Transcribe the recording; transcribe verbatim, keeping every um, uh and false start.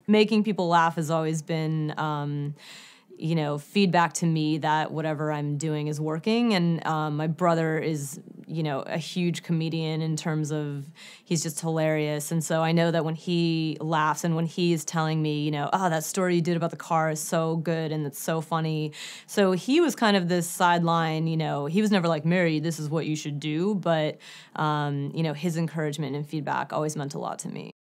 making people laugh has always been, um, you know, feedback to me that whatever I'm doing is working. And um, my brother is, you know, a huge comedian in terms of he's just hilarious. And so I know that when he laughs and when he's telling me, you know, oh, that story you did about the car is so good and it's so funny. So he was kind of this sideline, you know, he was never like, Mary, this is what you should do. But, um, you know, his encouragement and feedback always meant a lot to me.